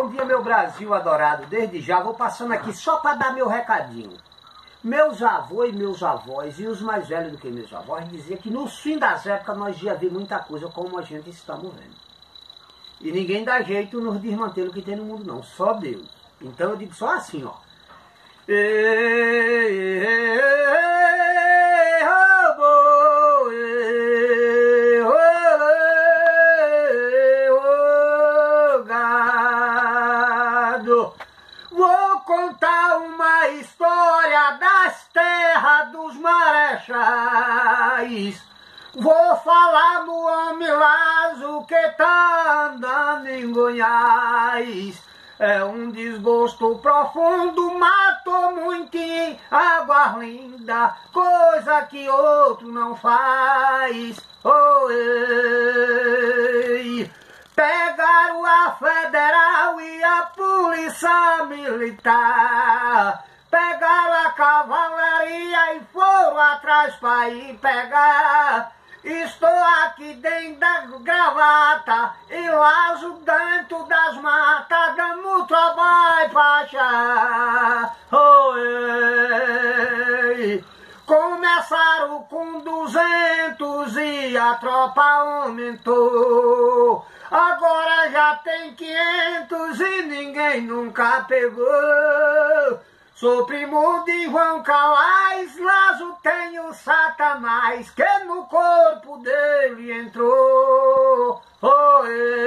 dia, meu Brasil adorado. Desde já vou passando aqui só para dar meu recadinho. Meus avós e meus avós, e os mais velhos do que meus avós, diziam que no fim das épocas nós ia ver muita coisa como a gente está vendo. E ninguém dá jeito nos desmanter o que tem no mundo não, só Deus. Então eu digo só assim, ó. Vou contar uma história das terras dos marechais. Vou falar do homem Lazo que tá andando em Goiás. É um desgosto profundo, matou muito em Águas Lindas, coisa que outro não faz. Oh, ei. Pegaram a federal e a polícia militar. Pegaram a cavalaria e foram atrás para ir pegar. Estou aqui dentro da gravata e Lazo dentro das matas, dando trabalho para achar. Oh, ei. Começaram com 200 e a tropa aumentou. Agora já tem 500 e ninguém nunca pegou. Sou primo de João Calais, Lazo tem o Satanás que no corpo dele entrou. Oh,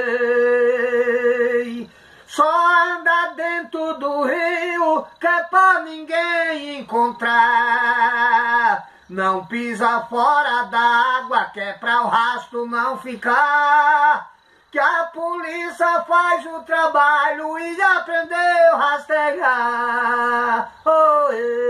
ei. Só anda dentro do rio que é pra ninguém encontrar. Não pisa fora d'água que é pra o rastro não ficar. Que a polícia faz o trabalho e aprendeu a rastrear. Oh,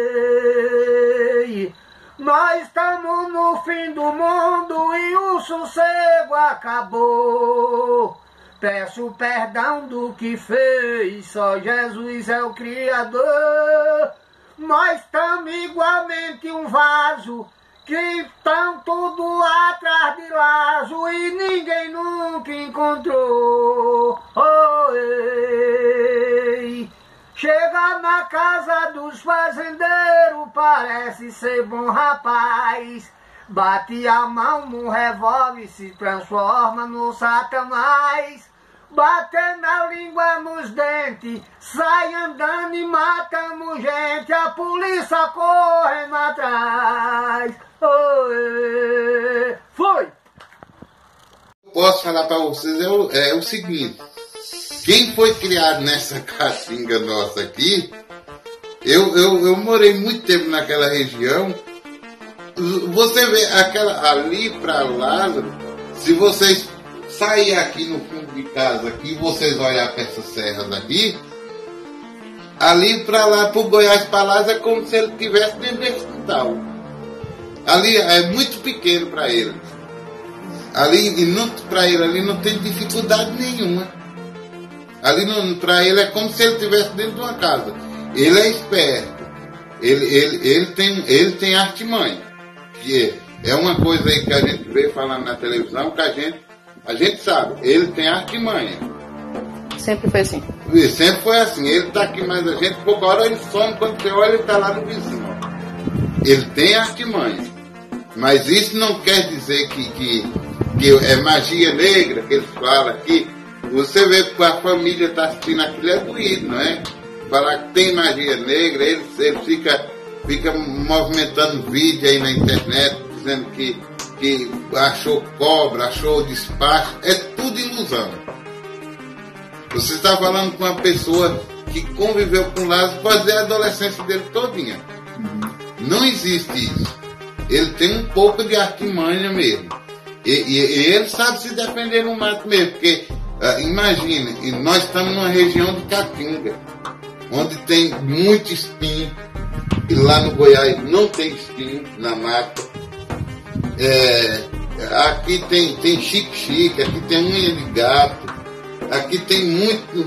ei. Nós estamos no fim do mundo e o sossego acabou. Peço perdão do que fez, só Jesus é o Criador. Nós estamos igualmente um vaso que estão tudo atrás de Lazo e ninguém nunca encontrou. Oh, ei. Chega na casa dos fazendeiros, parece ser bom rapaz. Bate a mão no revólver, se transforma no Satanás. Bate na língua, nos dentes, sai andando e matamos gente, a polícia correndo atrás. Foi! Posso falar para vocês é o seguinte: quem foi criado nessa caatinga nossa aqui, eu morei muito tempo naquela região. Você vê aquela ali para Lázaro, se vocês sair aqui no fundo de casa aqui, vocês olhar para essas serras aqui, ali para lá, para o Goiás para Lázaro, é como se ele estivesse dentro desse quintal. Ali é muito pequeno para ele. Ali, para ele ali não tem dificuldade nenhuma. Ali para ele é como se ele estivesse dentro de uma casa. Ele é esperto. Ele tem artimanha. Que é uma coisa aí que a gente vê falando na televisão, que a gente sabe, ele tem artimanha. Sempre foi assim. E sempre foi assim. Ele está aqui, mas a gente, pouca hora ele some, quando você olha, ele está lá no vizinho. Ele tem artimanha. Mas isso não quer dizer que é magia negra que eles falam aqui. Você vê que a família está assistindo aquilo, é doído, não é? Falar que tem magia negra, ele fica movimentando vídeo aí na internet, dizendo que achou cobra, achou despacho, é tudo ilusão. Você está falando com uma pessoa que conviveu com Lázaro quase a adolescência dele todinha. Não existe isso. Ele tem um pouco de artimanha mesmo. E ele sabe se defender no mato mesmo, porque imagine, nós estamos numa região de Caatinga, onde tem muito espinho, e lá no Goiás não tem espinho na mata. Aqui tem chique-chique, aqui tem unha de gato, aqui tem muito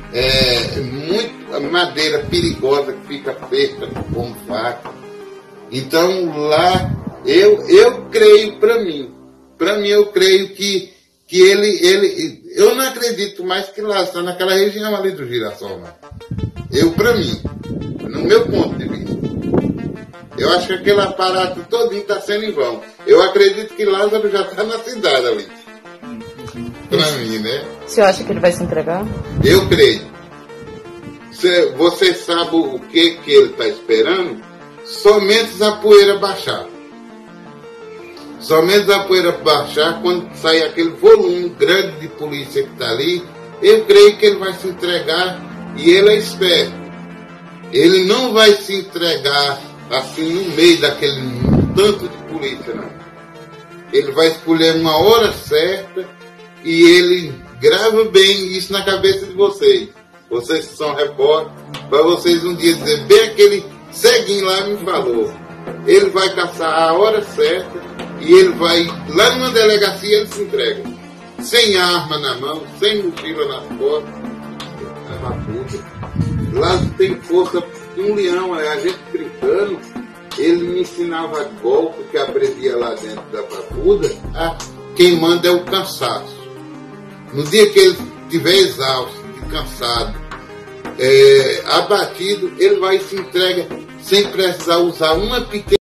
madeira perigosa que fica feita como faca. Então lá, eu creio para mim eu creio que ele Eu não acredito mais que lá está naquela região ali do Girassol, não. Eu, para mim, no meu ponto de vista, eu acho que aquele aparato todinho está sendo em vão. Eu acredito que Lázaro já está na cidade ali. Para mim, né? O senhor acha que ele vai se entregar? Eu creio. Você sabe o que ele está esperando? Somente a poeira baixar. Somente a poeira baixar, quando sair aquele volume grande de polícia que está ali, eu creio que ele vai se entregar, e ele é esperto. Ele não vai se entregar assim no meio daquele tanto de polícia, não. Ele vai escolher uma hora certa e ele grava bem isso na cabeça de vocês. Vocês que são repórteres, para vocês um dia dizer, bem aquele ceguinho lá me falou. Ele vai caçar a hora certa e ele vai, lá numa delegacia ele se entrega. Sem arma na mão, sem mochila nas costas. Lá tem força de um leão, a gente brincando, ele me ensinava golpe que aprendia lá dentro da papuda. Quem manda é o cansaço. No dia que ele estiver exausto, cansado, abatido, ele vai e se entrega sem precisar usar uma pequena